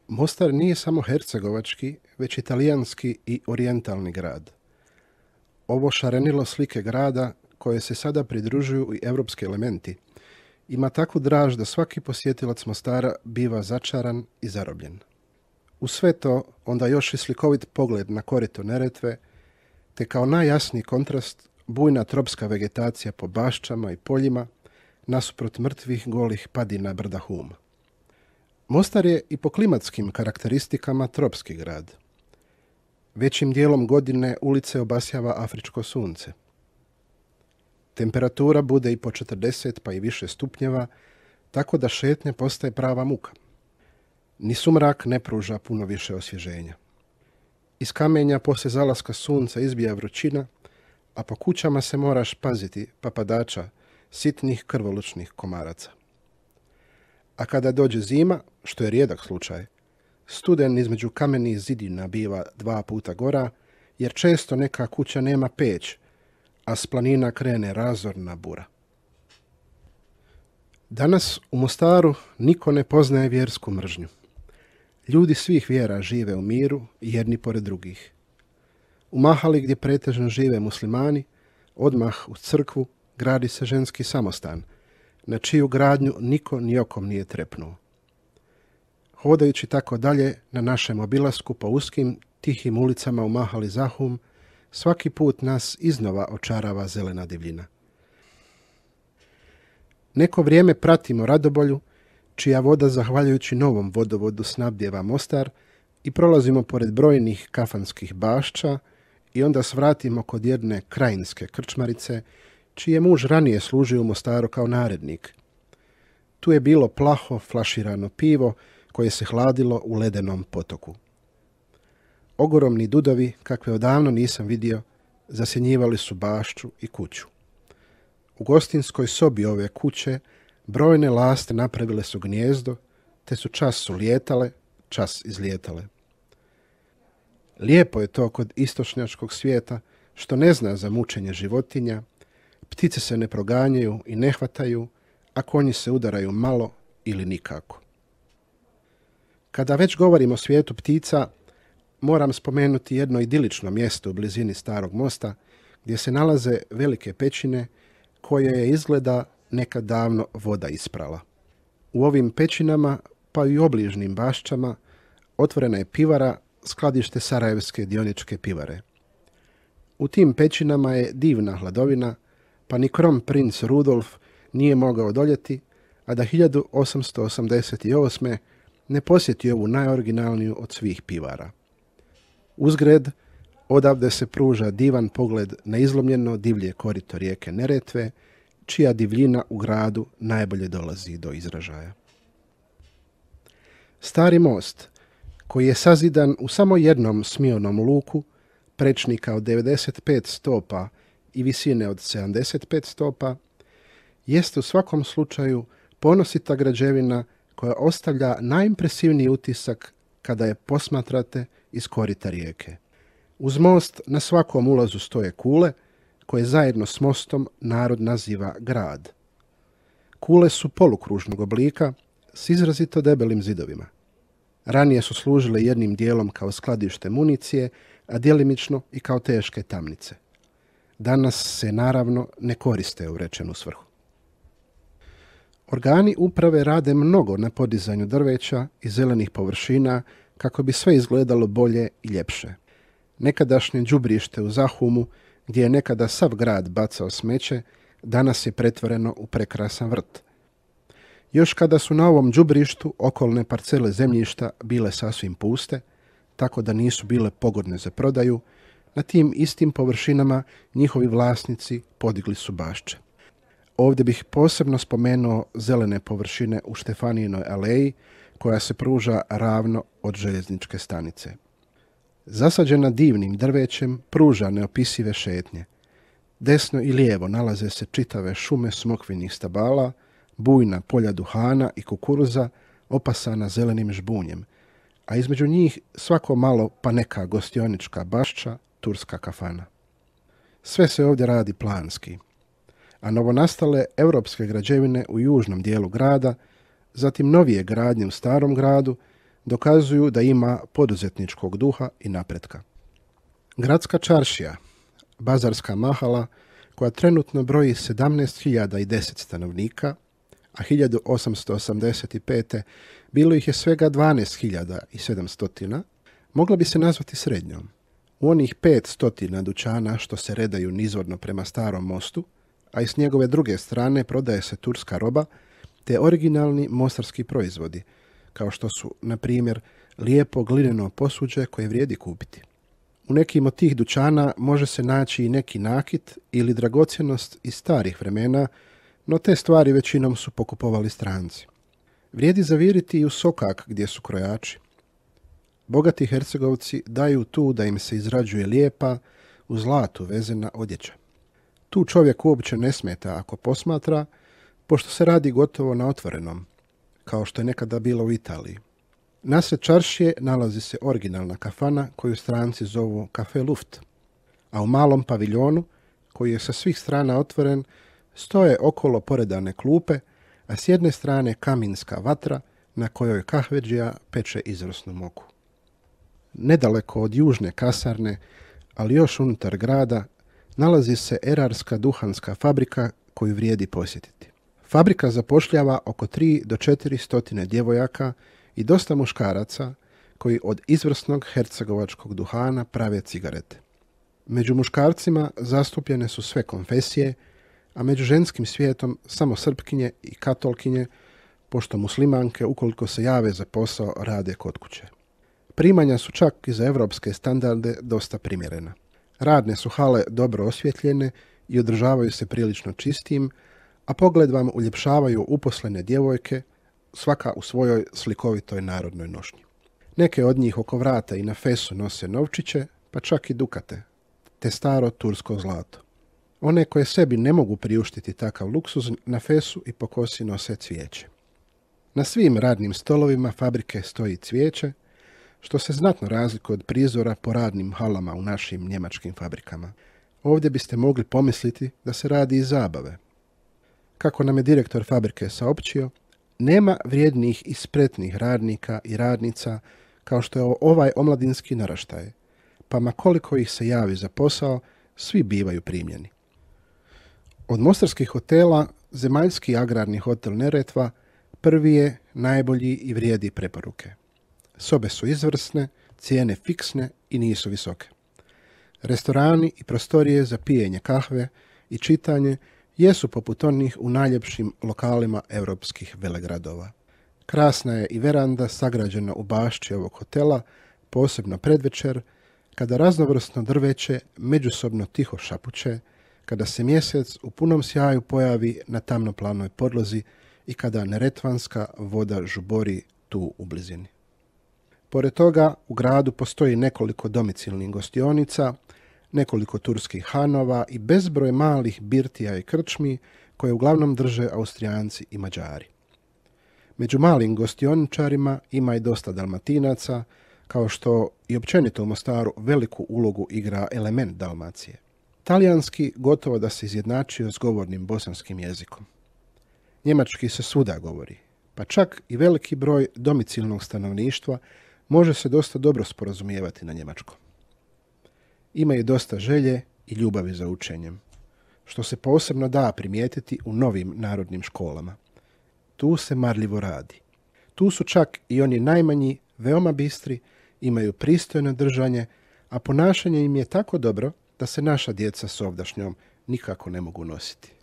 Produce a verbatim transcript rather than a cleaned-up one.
Mostar nije samo hercegovački, već italijanski i orijentalni grad. Ovo šarenilo slike grada, koje se sada pridružuju i evropski elementi, ima takvu draž da svaki posjetilac Mostara biva začaran i zarobljen. Uz sve to, onda još i slikovit pogled na korito Neretve, te kao najjasniji kontrast bujna tropska vegetacija po baščama i poljima, nasuprot mrtvih golih padina brda Hum. Mostar je i po klimatskim karakteristikama tropski grad. Većim dijelom godine ulice obasjava afričko sunce. Temperatura bude i po četrdeset pa i više stupnjeva, tako da šetnja postaje prava muka. Ni sumrak ne pruža puno više osvježenja. Iz kamenja poslije zalaska sunca izbija vrućina, a po kućama se moraš paziti papadača, sitnih krvolučnih komaraca. A kada dođe zima, što je rijedak slučaj, studen između kamenih zidina biva dva puta gora, jer često neka kuća nema peć, a s planina krene razorna bura. Danas u Mostaru niko ne poznaje vjersku mržnju. Ljudi svih vjera žive u miru, jedni pored drugih. U Mahali, gdje pretežno žive muslimani, odmah uz crkvu gradi se ženski samostan, na čiju gradnju niko ni okom nije trepnuo. Hodajući tako dalje na našem obilasku po uskim, tihim ulicama u Mahali Zahum, svaki put nas iznova očarava zelena divljina. Neko vrijeme pratimo Radobolju, čija voda zahvaljujući novom vodovodu snabdijeva Mostar, i prolazimo pored brojnih kafanskih bašća i onda svratimo kod jedne krajinske krčmarice, čiji je muž ranije služio u Mostaru kao narednik. Tu je bilo plaho flaširano pivo koje se hladilo u ledenom potoku. Ogromni dudovi, kakve odavno nisam vidio, zasjenjivali su bašću i kuću. U gostinskoj sobi ove kuće brojne laste napravile su gnijezdo, te su čas su lijetale, čas izlijetale. Lijepo je to kod istočnjačkog svijeta, što ne zna za mučenje životinja, ptice se ne proganjaju i ne hvataju, a konji se udaraju malo ili nikako. Kada već govorimo o svijetu ptica, moram spomenuti jedno idilično mjesto u blizini Starog mosta, gdje se nalaze velike pećine koje je izgleda nekad davno voda isprala. U ovim pećinama, pa i u obližnim bašćama, otvorena je pivara, skladište Sarajevske dioničke pivare. U tim pećinama je divna hladovina, pa ni krom princ Rudolf nije mogao odoljeti, a da hiljadu osamsto osamdeset osme. ne posjeti ovu najoriginalniju od svih pivara. Uzgred, odavde se pruža divan pogled na izlomljeno divlje korito rijeke Neretve, čija divljina u gradu najbolje dolazi do izražaja. Stari most, koji je sazidan u samo jednom smionom luku, prečnika od devedeset pet stopa i visine od sedamdeset pet stopa, jeste u svakom slučaju ponosita građevina koja ostavlja najimpresivniji utisak kada je posmatrate iz korita rijeke. Uz most na svakom ulazu stoje kule, koje zajedno s mostom narod naziva grad. Kule su polukružnog oblika s izrazito debelim zidovima. Ranije su služile jednim dijelom kao skladište municije, a djelimično i kao teške tamnice. Danas se naravno ne koriste u rečenu svrhu. Organi uprave rade mnogo na podizanju drveća i zelenih površina kako bi sve izgledalo bolje i ljepše. Nekadašnje đubrište u Zahumu, gdje je nekada sav grad bacao smeće, danas je pretvoreno u prekrasan vrt. Još kada su na ovom đubrištu okolne parcele zemljišta bile sasvim puste, tako da nisu bile pogodne za prodaju, na tim istim površinama njihovi vlasnici podigli su bašče. Ovdje bih posebno spomenuo zelene površine u Štefanijinoj aleji, koja se pruža ravno od željezničke stanice. Zasađena divnim drvećem pruža neopisive šetnje. Desno i lijevo nalaze se čitave šume smokvinih stabala, bujna polja duhana i kukuruza opasana zelenim žbunjem, a između njih svako malo pa neka gostionička bašča, turska kafana. Sve se ovdje radi planski, a novonastale europske građevine u južnom dijelu grada, zatim novije gradnje u starom gradu, dokazuju da ima poduzetničkog duha i napretka. Gradska čaršija, bazarska mahala, koja trenutno broji sedamnaest hiljada deset stanovnika, a hiljadu osamsto osamdeset pete. bilo ih je svega dvanaest hiljada sedamsto, mogla bi se nazvati srednjom. U onih pet stotina dućana što se redaju nizvodno prema starom mostu, a i s njegove druge strane prodaje se turska roba, te originalni mostarski proizvodi, kao što su, na primjer, lijepo glineno posuđe koje vrijedi kupiti. U nekim od tih dućana može se naći i neki nakit ili dragocjenost iz starih vremena, no te stvari većinom su pokupovali stranci. Vrijedi zaviriti i u sokak gdje su krojači. Bogati Hercegovci daju tu da im se izrađuje lijepa, u zlatu vezena odjeća. Tu čovjek uopće ne smeta ako posmatra, pošto se radi gotovo na otvorenom, kao što je nekada bilo u Italiji. Nasred čaršije nalazi se originalna kafana koju stranci zovu Café Luft, a u malom paviljonu, koji je sa svih strana otvoren, stoje okolo poredane klupe, a s jedne strane kaminska vatra na kojoj kahvedžija peče izvrsnu moku. Nedaleko od južne kasarne, ali još unutar grada, nalazi se erarska duhanska fabrika koju vrijedi posjetiti. Fabrika zapošljava oko tri do četiri stotine djevojaka i dosta muškaraca koji od izvrsnog hercegovačkog duhana prave cigarete. Među muškarcima zastupljene su sve konfesije, a među ženskim svijetom samo srpkinje i katolkinje, pošto muslimanke, ukoliko se jave za posao, rade kod kuće. Primanja su čak i za evropske standarde dosta primjerena. Radne su hale dobro osvjetljene i održavaju se prilično čistim, a pogled vam uljepšavaju uposlene djevojke, svaka u svojoj slikovitoj narodnoj nošnji. Neke od njih oko vrata i na fesu nose novčiće, pa čak i dukate, te staro tursko zlato. One koje sebi ne mogu priuštiti takav luksuz, na fesu i po kosi nose cvijeće. Na svim radnim stolovima fabrike stoji cvijeće, što se znatno razlikuje od prizora po radnim halama u našim njemačkim fabrikama. Ovdje biste mogli pomisliti da se radi iz zabave. Kako nam je direktor fabrike saopćio, nema vrijednih i spretnih radnika i radnica kao što je ovaj omladinski naraštaj, pa ma koliko ih se javi za posao, svi bivaju primljeni. Od mostarskih hotela, zemaljski agrarni hotel Neretva prvi je, najbolji i vrijedi preporuke. Sobe su izvrsne, cijene fiksne i nisu visoke. Restorani i prostorije za pijenje kahve i čitanje jesu poput onih u najljepšim lokalima europskih velegradova. Krasna je i veranda sagrađena u bašči ovog hotela, posebno predvečer, kada raznovrsno drveće međusobno tiho šapuće, kada se mjesec u punom sjaju pojavi na tamnoplanoj podlozi i kada neretvanska voda žubori tu u blizini. Pored toga, u gradu postoji nekoliko domicilnih gostionica, nekoliko turskih hanova i bezbroj malih birtija i krčmi koje uglavnom drže Austrijanci i Mađari. Među malim gostioničarima ima i dosta Dalmatinaca, kao što i općenito u Mostaru veliku ulogu igra element Dalmacije. Talijanski gotovo da se izjednačio s govornim bosanskim jezikom. Njemački se svuda govori, pa čak i veliki broj domicilnog stanovništva može se dosta dobro sporazumijevati na njemačkom. Ima i dosta želje i ljubavi za učenjem, što se posebno da primijetiti u novim narodnim školama. Tu se marljivo radi. Tu su čak i oni najmanji veoma bistri, imaju pristojno držanje, a ponašanje im je tako dobro da se naša djeca s ovdašnjom nikako ne mogu nositi.